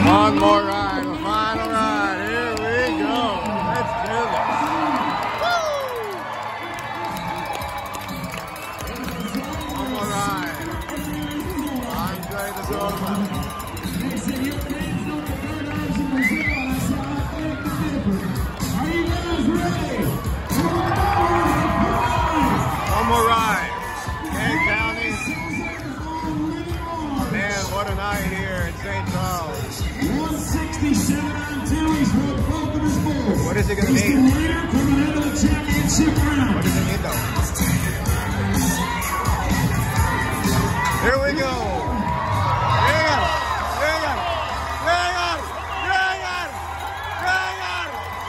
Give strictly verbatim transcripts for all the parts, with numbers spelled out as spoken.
One more ride, the final ride. Here we go. Let's do this. Woo! One more ride. Andre De Silva. One more ride. Kent County. Man, what a night here in Saint Charles. one sixty-seven on two. He's rode both of his bulls. What is he going to He's need? the leader coming into the championship round. What does he need though? Here we go. Hang on. Hang on. Hang on. Hang on. Hang on.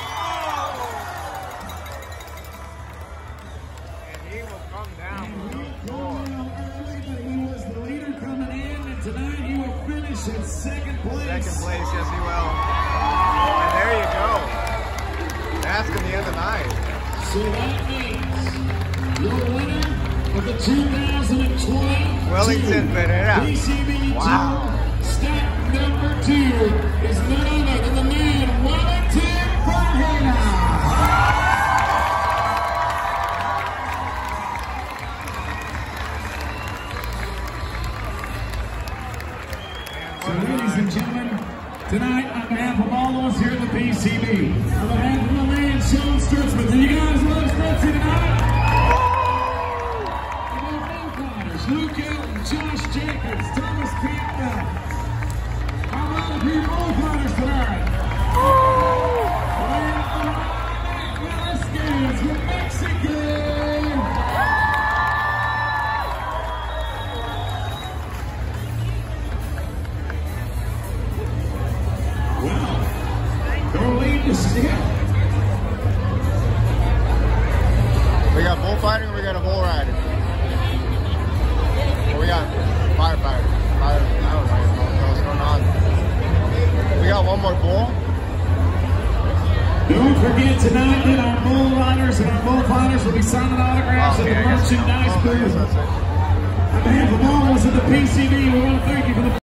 Oh. And he will come down with the floor. He was the leader coming in, and tonight he will finish in second place. Second place, yes he will. And there you go. That's going to be the end of the night. So that means your winner of the two thousand twenty Wellington Pereira. P C B Wow. step number two is none other than the man Wellington Pereira. So ladies and gentlemen, tonight on behalf of all of us here at the P C B, on behalf of my man Sean Stutzman, do you guys love Stutzy tonight? And our bullfighters, Luke Elton, Josh Jacobs, Thomas Campbell. How about a few bullfighters tonight? And Velasquez from Mexico. Wow. Don't leave this yet. We got bullfighting or we got a bull rider? Or we got firefighter. Fire, I don't know what's going on. We got one more bull. Don't forget tonight that our bull riders and our bullfighters will be signing autographs Oh, at okay, the I guess- merchandise oh, I guess booth. that's it. On behalf of all of us at the P C B, we want to thank you for the